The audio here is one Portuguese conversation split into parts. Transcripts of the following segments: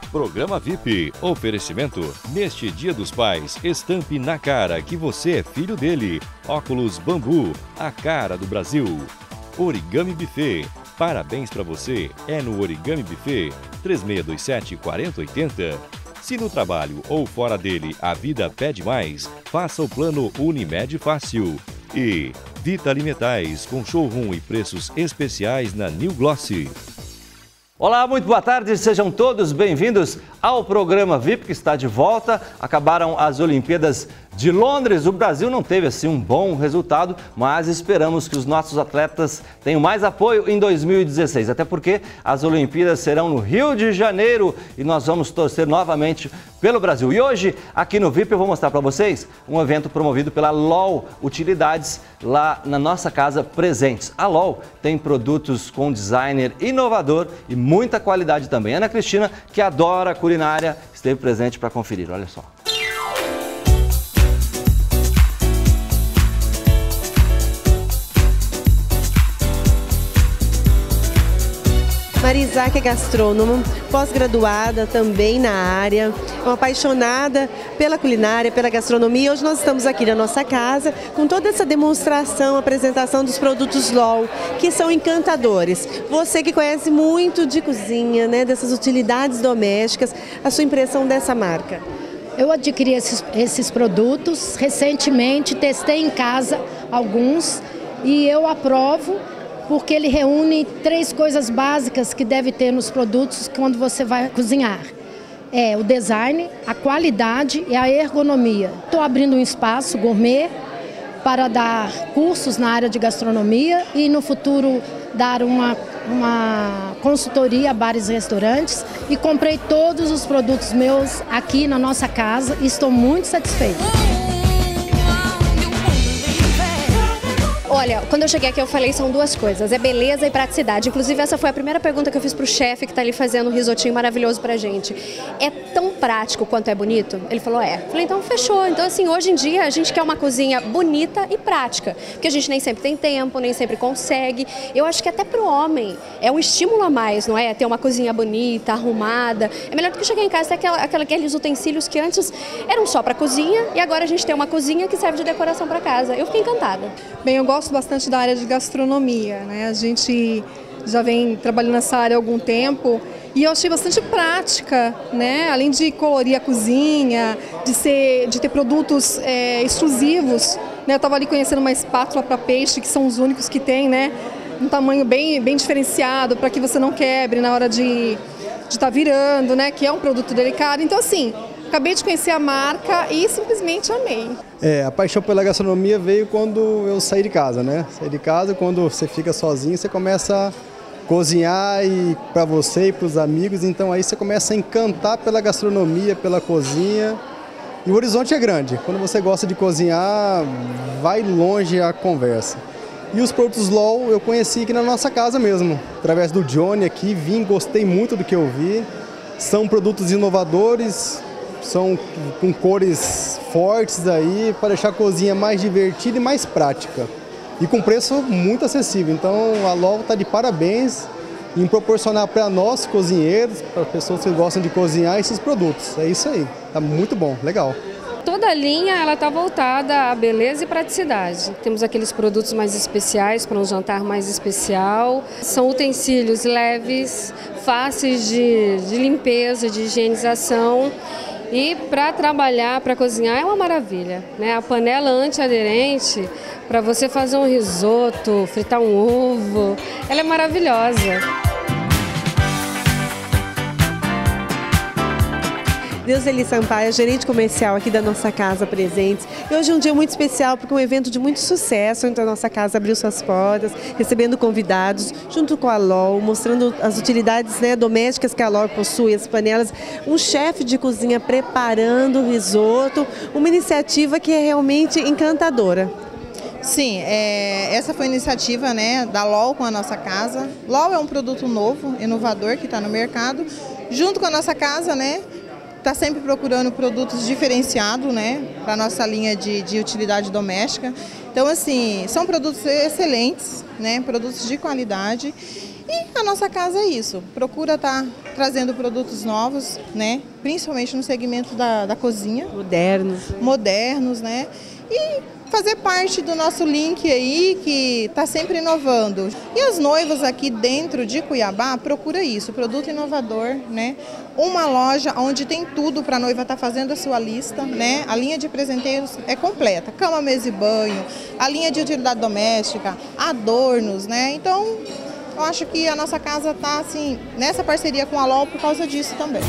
Programa VIP. Oferecimento. Neste Dia dos Pais, estampe na cara que você é filho dele. Óculos Bambu. A cara do Brasil. Origami Buffet. Parabéns para você. É no Origami Buffet. 3627-4080. Se no trabalho ou fora dele a vida pede mais, faça o plano Unimed Fácil. E Vitali Metais, com showroom e preços especiais na New Glossy. Olá, muito boa tarde, sejam todos bem-vindos ao programa VIP que está de volta. Acabaram as Olimpíadas de Londres, o Brasil não teve assim um bom resultado, mas esperamos que os nossos atletas tenham mais apoio em 2016, até porque as Olimpíadas serão no Rio de Janeiro e nós vamos torcer novamente pelo Brasil. E hoje, aqui no VIP, eu vou mostrar para vocês um evento promovido pela LOL Utilidades, lá na nossa casa Presentes. A LOL tem produtos com designer inovador e muita qualidade também. Ana Cristina, que adora culinária, esteve presente para conferir, olha só. Maria Isaac é gastrônoma, pós-graduada também na área, é uma apaixonada pela culinária, pela gastronomia. Hoje nós estamos aqui na nossa casa com toda essa demonstração, apresentação dos produtos LOL, que são encantadores. Você que conhece muito de cozinha, né, dessas utilidades domésticas, a sua impressão dessa marca? Eu adquiri esses produtos recentemente, testei em casa alguns e eu aprovo, porque ele reúne 3 coisas básicas que deve ter nos produtos quando você vai cozinhar. É o design, a qualidade e a ergonomia. Estou abrindo um espaço gourmet para dar cursos na área de gastronomia e no futuro dar uma consultoria a bares e restaurantes, e comprei todos os produtos meus aqui na nossa casa e estou muito satisfeita. Olha, quando eu cheguei aqui eu falei são 2 coisas, é beleza e praticidade. Inclusive essa foi a primeira pergunta que eu fiz pro chefe que tá ali fazendo um risotinho maravilhoso pra gente. É tão prático quanto é bonito? Ele falou, é. Falei, então fechou. Então assim, hoje em dia a gente quer uma cozinha bonita e prática, porque a gente nem sempre tem tempo, nem sempre consegue. Eu acho que até pro homem é um estímulo a mais, não é? Ter uma cozinha bonita, arrumada. É melhor do que chegar em casa e ter aqueles utensílios que antes eram só pra cozinha e agora a gente tem uma cozinha que serve de decoração pra casa. Eu fiquei encantada. Bem, eu gosto bastante da área de gastronomia, né? A gente já vem trabalhando nessa área há algum tempo e eu achei bastante prática, né? Além de colorir a cozinha, de ter produtos exclusivos, né? Eu estava ali conhecendo uma espátula para peixe, que são os únicos que tem, né? Um tamanho bem diferenciado, para que você não quebre na hora de estar virando, né? Que é um produto delicado. Então, assim, acabei de conhecer a marca e simplesmente amei. A paixão pela gastronomia veio quando eu saí de casa, né? Saí de casa, quando você fica sozinho, você começa a cozinhar e para você e para os amigos, então aí você começa a encantar pela gastronomia, pela cozinha. E o horizonte é grande. Quando você gosta de cozinhar, vai longe a conversa. E os produtos LOL eu conheci aqui na nossa casa mesmo, através do Johnny aqui, gostei muito do que eu vi. São produtos inovadores, são com cores fortes aí, para deixar a cozinha mais divertida e mais prática. E com preço muito acessível. Então a LOL está de parabéns em proporcionar para nós, cozinheiros, para pessoas que gostam de cozinhar, esses produtos. É isso aí, está muito bom, legal. Toda a linha ela está voltada à beleza e praticidade. Temos aqueles produtos mais especiais para um jantar mais especial. São utensílios leves, fáceis de limpeza, de higienização. E para trabalhar, para cozinhar é uma maravilha, né? A panela antiaderente, para você fazer um risoto, fritar um ovo, ela é maravilhosa. Deuseli Sampaio, gerente comercial aqui da nossa casa Presentes. E hoje é um dia muito especial porque é um evento de muito sucesso, onde a nossa casa abriu suas portas, recebendo convidados, junto com a LOL, mostrando as utilidades, né, domésticas que a LOL possui, as panelas, um chefe de cozinha preparando o risoto, uma iniciativa que é realmente encantadora. Sim, essa foi a iniciativa, né, da LOL com a nossa casa. LOL é um produto novo, inovador, que está no mercado. Junto com a nossa casa, né, está sempre procurando produtos diferenciados, né, para a nossa linha de utilidade doméstica. Então, assim, são produtos excelentes, né, produtos de qualidade. E a nossa casa é isso, procura estar trazendo produtos novos, né? Principalmente no segmento da cozinha. Modernos, né? E fazer parte do nosso link aí, que está sempre inovando. E as noivas aqui dentro de Cuiabá procura isso, produto inovador, né? Uma loja onde tem tudo para a noiva estar fazendo a sua lista, né? A linha de presenteiros é completa, cama, mesa e banho, a linha de utilidade doméstica, adornos, né? Então, eu acho que a nossa casa está assim, nessa parceria com a LOL por causa disso também.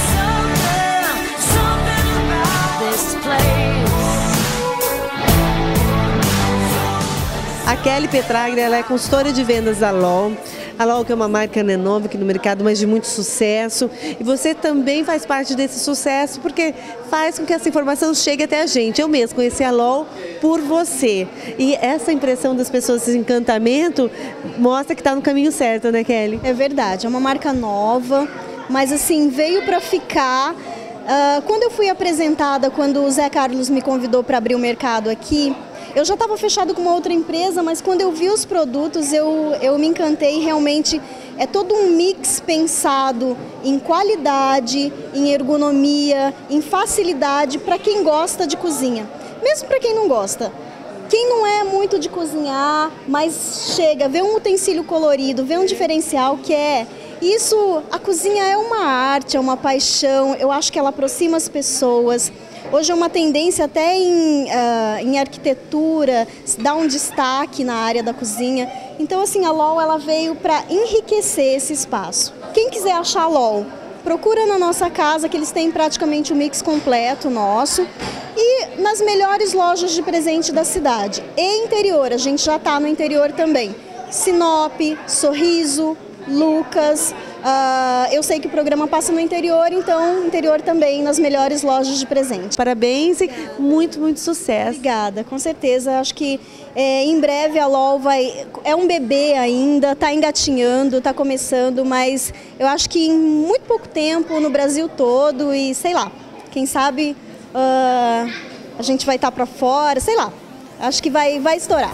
A Kelly Petraglia, ela é consultora de vendas da LOL. A LOL que é uma marca nova aqui no mercado, mas de muito sucesso. E você também faz parte desse sucesso porque faz com que essa informação chegue até a gente. Eu mesmo conheci a LOL por você. E essa impressão das pessoas, esse encantamento, mostra que está no caminho certo, né, Kelly? É verdade, é uma marca nova, mas assim, veio para ficar. Quando eu fui apresentada, quando o Zé Carlos me convidou para abrir o mercado aqui, eu já estava fechado com uma outra empresa, mas quando eu vi os produtos, eu me encantei. Realmente é todo um mix pensado em qualidade, em ergonomia, em facilidade para quem gosta de cozinha. Mesmo para quem não gosta. Quem não é muito de cozinhar, mas chega, vê um utensílio colorido, vê um diferencial que é... Isso, a cozinha é uma arte, é uma paixão, eu acho que ela aproxima as pessoas. Hoje é uma tendência até em arquitetura, dar um destaque na área da cozinha. Então, assim, a LOL ela veio para enriquecer esse espaço. Quem quiser achar a LOL, procura na nossa casa, que eles têm praticamente o mix completo nosso. E nas melhores lojas de presente da cidade. E interior, a gente já está no interior também. Sinop, Sorriso, Lucas, eu sei que o programa passa no interior, então interior também nas melhores lojas de presente. Parabéns e muito, muito sucesso. Obrigada, com certeza. Acho que em breve a LOL é um bebê ainda, está engatinhando, está começando, mas eu acho que em muito pouco tempo no Brasil todo e sei lá, quem sabe a gente vai estar para fora, sei lá, acho que vai estourar.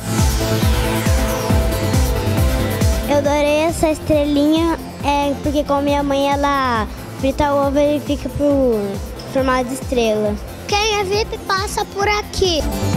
Eu adorei essa estrelinha, porque com minha mãe ela frita o ovo e fica pro formato de estrela. Quem é VIP passa por aqui.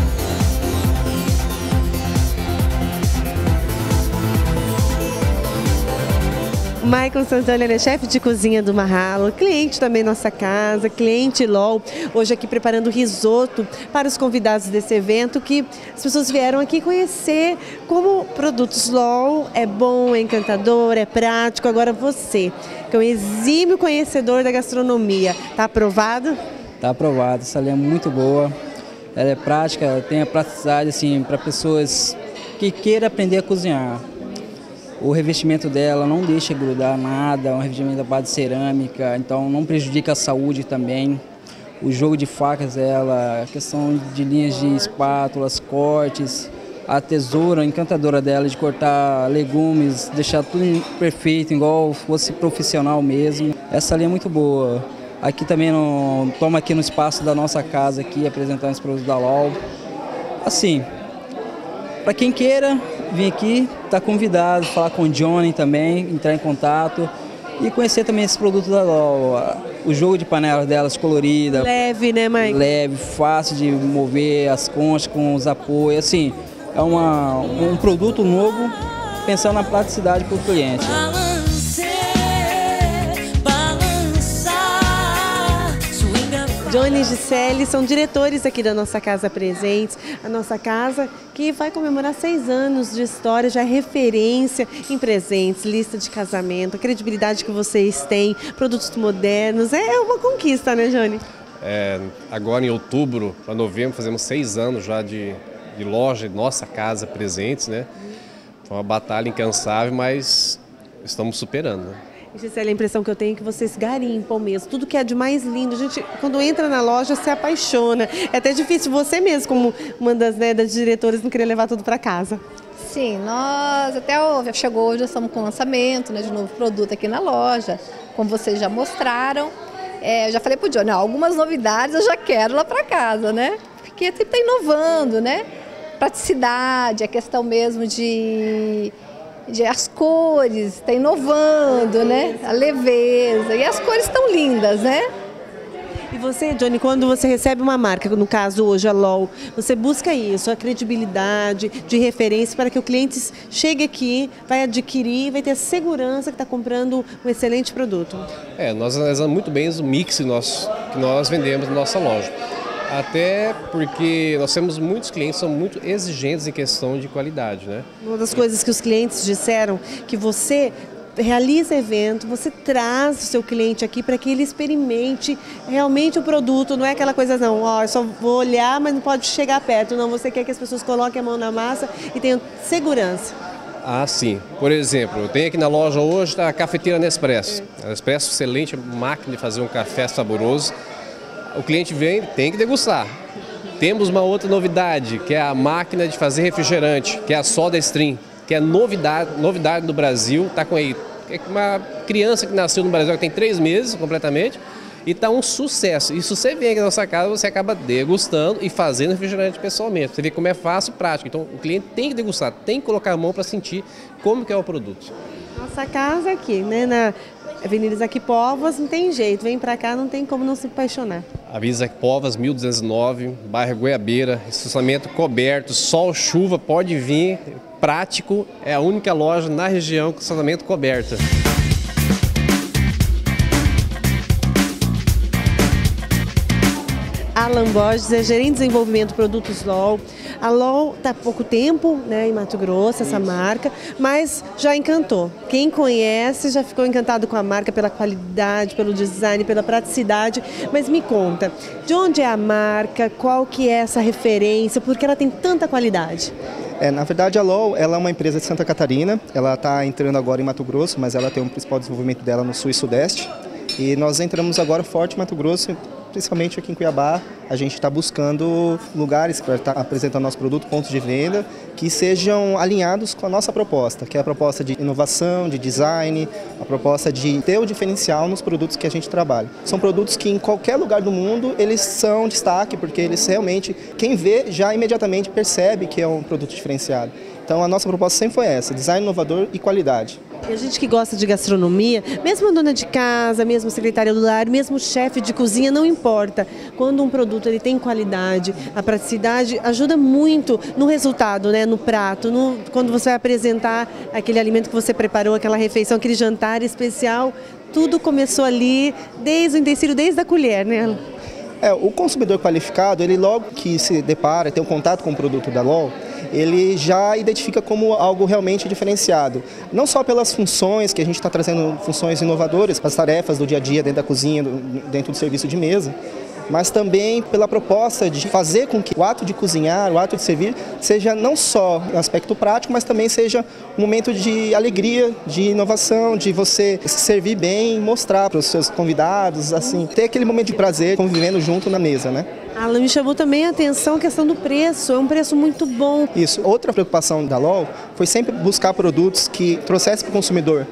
O Maicon Santana, ele é chefe de cozinha do Mahalo, cliente também nossa casa, cliente LOL, hoje aqui preparando risoto para os convidados desse evento, que as pessoas vieram aqui conhecer como produtos LOL é bom, é encantador, é prático. Agora você, que é um exímio conhecedor da gastronomia, está aprovado? Está aprovado, essa linha é muito boa, ela é prática, ela tem a praticidade assim, para pessoas que queiram aprender a cozinhar. O revestimento dela não deixa grudar nada, é um revestimento à base de cerâmica, então não prejudica a saúde também. O jogo de facas dela, a questão de linhas de espátulas, cortes, a tesoura encantadora dela de cortar legumes, deixar tudo perfeito, igual fosse profissional mesmo. Essa linha é muito boa. Aqui também toma aqui no espaço da nossa casa aqui, apresentando os produtos da LOL. Assim, para quem queira vir aqui, está convidado, falar com o Johnny também, entrar em contato e conhecer também esses produtos da LOL. O jogo de panelas delas colorida. Leve, né, Mike? Leve, fácil de mover, as conchas com os apoios. Assim, é um produto novo, pensando na praticidade para o cliente. Johnny e Gisele são diretores aqui da nossa Casa Presentes, a nossa casa que vai comemorar 6 anos de história, já é referência em presentes, lista de casamento, a credibilidade que vocês têm, produtos modernos, é uma conquista, né, Johnny? Agora em outubro para novembro fazemos 6 anos já de loja, de nossa Casa Presentes, né? Foi uma batalha incansável, mas estamos superando, né? Gisele, a impressão que eu tenho é que vocês garimpam mesmo, tudo que é de mais lindo. A gente, quando entra na loja, se apaixona. É até difícil você mesmo, como uma das diretoras, não querer levar tudo para casa. Sim, nós até chegou hoje, estamos com lançamento, né, de novo produto aqui na loja, como vocês já mostraram. Eu já falei para o Johnny, algumas novidades eu já quero lá para casa, né? Porque sempre está inovando, né? Praticidade, a questão mesmo de as cores, está inovando, né? A leveza, e as cores estão lindas, né? E você, Johnny, quando você recebe uma marca, no caso hoje a LOL, você busca isso, a credibilidade de referência para que o cliente chegue aqui, vai adquirir, vai ter a segurança que está comprando um excelente produto. Nós analisamos muito bem o mix que nós vendemos na nossa loja. Até porque nós temos muitos clientes que são muito exigentes em questão de qualidade, né? Uma das coisas que os clientes disseram, que você realiza evento, você traz o seu cliente aqui para que ele experimente realmente o produto, não é aquela coisa não, eu só vou olhar, mas não pode chegar perto, não, você quer que as pessoas coloquem a mão na massa e tenham segurança. Ah, sim. Por exemplo, eu tenho aqui na loja hoje a cafeteira Nespresso. A Nespresso, excelente máquina de fazer um café saboroso. O cliente vem, tem que degustar. Temos uma outra novidade, que é a máquina de fazer refrigerante, que é a SodaStream, que é novidade do Brasil, está com aí uma criança que nasceu no Brasil, que tem 3 meses completamente, e está um sucesso. E se você vem aqui na nossa casa, você acaba degustando e fazendo refrigerante pessoalmente. Você vê como é fácil e prático. Então o cliente tem que degustar, tem que colocar a mão para sentir como que é o produto. Nossa casa aqui, né, na Avenida Isaac Povas, não tem jeito, vem para cá, não tem como não se apaixonar. Avenida Isaac Povas, 1209, bairro Goiabeira, estacionamento coberto, sol, chuva, pode vir, prático, é a única loja na região com estacionamento coberto. Alan Borges é gerente de desenvolvimento de produtos LOL. A LOL está há pouco tempo, né, em Mato Grosso, essa marca, mas já encantou. Quem conhece já ficou encantado com a marca pela qualidade, pelo design, pela praticidade. Mas me conta, de onde é a marca, qual que é essa referência, por que ela tem tanta qualidade? Na verdade, a LOL ela é uma empresa de Santa Catarina, ela está entrando agora em Mato Grosso, mas ela tem um principal desenvolvimento dela no Sul e Sudeste. E nós entramos agora forte em Mato Grosso, principalmente aqui em Cuiabá. A gente está buscando lugares para estar apresentando nosso produto, pontos de venda, que sejam alinhados com a nossa proposta, que é a proposta de inovação, de design, a proposta de ter o diferencial nos produtos que a gente trabalha. São produtos que em qualquer lugar do mundo eles são destaque, porque eles realmente, quem vê já imediatamente percebe que é um produto diferenciado. Então a nossa proposta sempre foi essa, design inovador e qualidade. E a gente que gosta de gastronomia, mesmo a dona de casa, mesmo a secretária do lar, mesmo o chefe de cozinha, não importa. Quando um produto ele tem qualidade, a praticidade ajuda muito no resultado, né, no prato, quando você vai apresentar aquele alimento que você preparou, aquela refeição, aquele jantar especial, tudo começou ali, desde o utensílio, desde a colher, né? O consumidor qualificado, ele logo que se depara, tem um contato com o produto da LOL, ele já identifica como algo realmente diferenciado. Não só pelas funções, que a gente está trazendo funções inovadoras, as tarefas do dia a dia dentro da cozinha, dentro do serviço de mesa, mas também pela proposta de fazer com que o ato de cozinhar, o ato de servir, seja não só um aspecto prático, mas também seja um momento de alegria, de inovação, de você se servir bem, mostrar para os seus convidados, assim, ter aquele momento de prazer convivendo junto na mesa, né? Alan, me chamou também a atenção a questão do preço, é um preço muito bom. Isso, outra preocupação da LOL foi sempre buscar produtos que trouxessem para o consumidor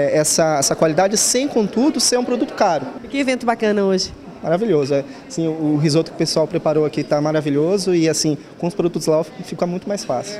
essa qualidade sem, contudo, ser um produto caro. Que evento bacana hoje. Maravilhoso, assim, o risoto que o pessoal preparou aqui está maravilhoso e assim, com os produtos LOL fica muito mais fácil.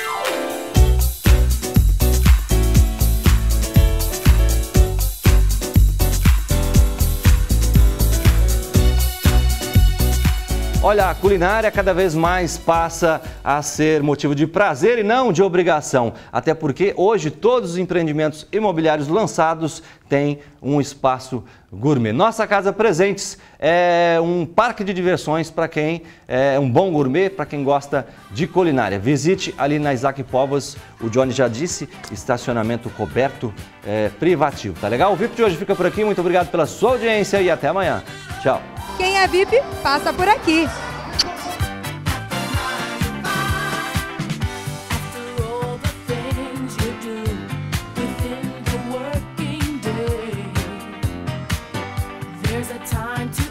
Olha, a culinária cada vez mais passa a ser motivo de prazer e não de obrigação. Até porque hoje todos os empreendimentos imobiliários lançados têm um espaço gourmet. Nossa Casa Presentes é um parque de diversões para quem é um bom gourmet, para quem gosta de culinária. Visite ali na Isaac Povas, o Johnny já disse, estacionamento coberto privativo. Tá legal? O VIP de hoje fica por aqui. Muito obrigado pela sua audiência e até amanhã. Tchau. Quem é VIP, passa por aqui. There's a time to